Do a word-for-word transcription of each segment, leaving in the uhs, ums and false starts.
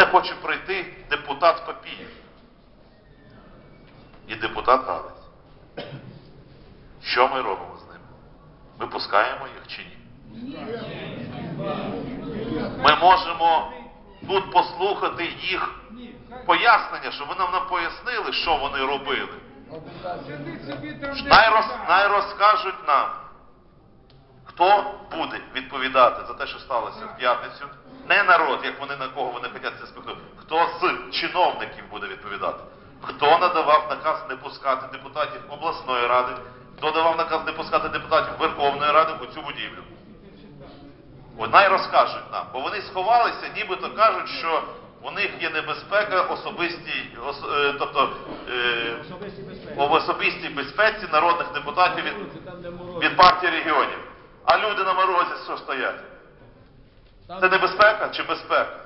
хоче пройти депутат Папієв і депутат Галець. Що ми робимо з ними? Ми пускаємо їх чи ні? Ми можемо тут послухати їх пояснення, щоб вони нам пояснили, що вони робили. Найроз, найрозкажуть нам, хто буде відповідати за те, що сталося в п'ятницю. Не народ, як вони на кого вони хочуть це спихнути. Хто з чиновників буде відповідати. Хто надавав наказ не пускати депутатів обласної ради, хто давав наказ не пускати депутатів Верховної Ради у цю будівлю. Най розкажуть нам, бо вони сховалися, нібито кажуть, що у них є небезпека особистій, ос, е, тобто е, в особистій безпеці народних депутатів від, від партії регіонів. А люди на морозі що стоять? Це небезпека чи безпека?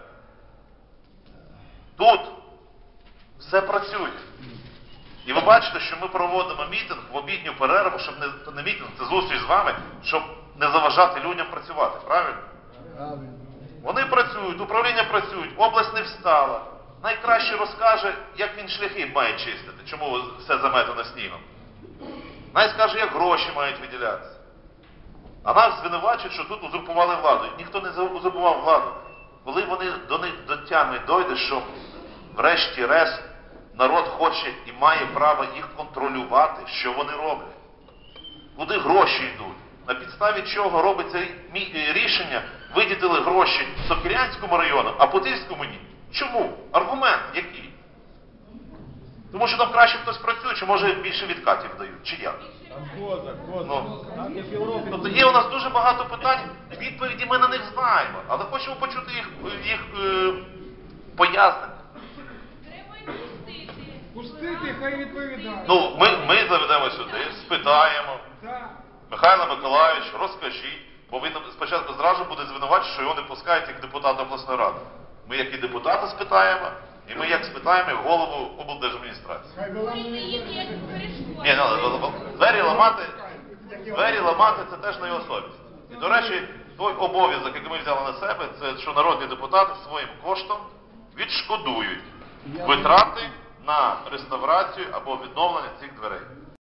Тут все працює. І ви бачите, що ми проводимо мітинг в обідню перерву, щоб не, то не мітинг, це зустріч з вами, щоб не заважати людям працювати, правильно? Правильно. Вони працюють, управління працюють, область не встала. Найкраще розкаже, як він шляхи має чистити, чому все заметено снігом. Най скаже, як гроші мають виділятися. А нас звинувачують, що тут узурпували владу. Ніхто не узурпував владу. Коли вони до них до тями дойде, що врешті-решт народ хоче і має право їх контролювати, що вони роблять. Куди гроші йдуть? На підставі чого робиться рішення, виділили гроші Сокирянському району, а Путильському ні. Чому? Аргумент який? Тому що там краще хтось працює, чи може більше відкатів дають, чи як? Ну, тобто є у нас дуже багато питань, відповіді ми на них знаємо, але хочемо почути їх, їх е, пояснення. Пустити, хай відповідає. Ну, ми, ми заведемо сюди, спитаємо. Михайло Миколайович, розкажіть, бо він спочатку зразу буде звинувачити, що його не пускають як депутата обласної ради. Ми як і депутата спитаємо, і ми як спитаємо як голову облдержадміністрації. Ні, ну, двері ламати, двері ламати це теж на його совість. І, до речі, той обов'язок, який ми взяли на себе, це що народні депутати своїм коштом відшкодують витрати на реставрацію або відновлення цих дверей.